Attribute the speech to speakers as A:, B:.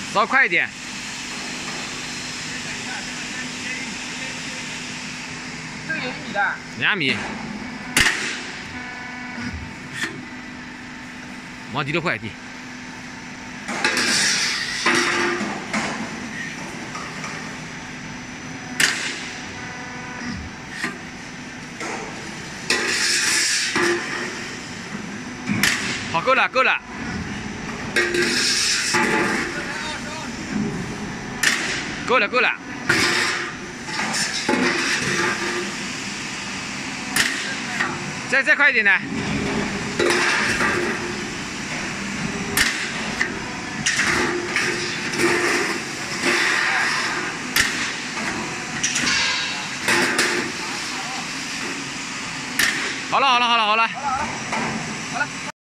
A: 稍快一点。
B: 这个有1米的。
A: 2米。往低头快低。好，够了，够了。够了，够了。再快一点呢。好了，好了，好了，好了。